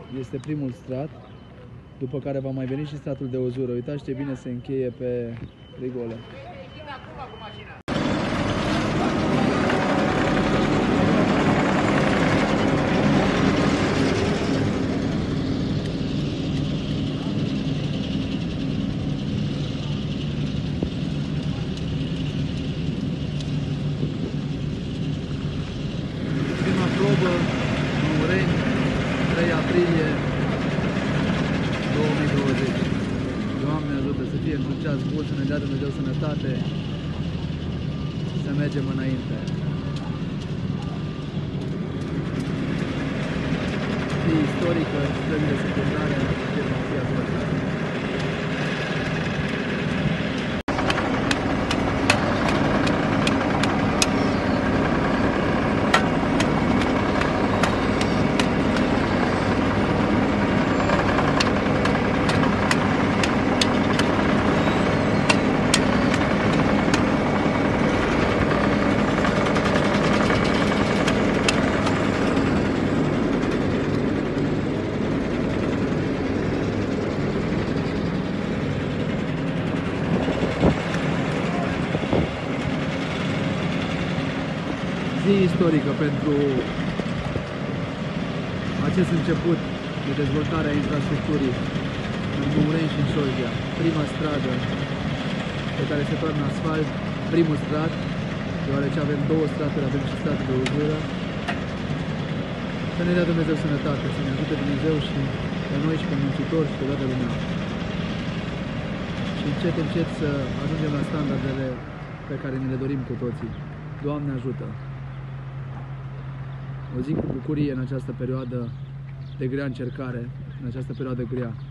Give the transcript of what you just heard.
este primul strat, după care va mai veni și stratul de uzură. Uitați ce bine se încheie pe rigole. Prima probă, Măureni, 3 aprilie 2020. Doamne ajută să fie într-un ceas bun, să ne dea Dumnezeu sănătate, să mergem înainte. Zi istorică, străzile secundare, firma Fiat. Zi istorică pentru acest început de dezvoltare a infrastructurii în Măureni și în Șolgea. Prima stradă pe care se toarnă asfalt, primul strat, deoarece avem două straturi, avem și stratul de uzură. Să ne dea Dumnezeu sănătate, să ne ajute Dumnezeu și pe noi și pe muncitori și pe toată lumea. Și încet, încet să ajungem la standardele pe care ne le dorim cu toții. Doamne ajută! O zi cu bucurie în această perioadă de grea încercare, în această perioadă grea.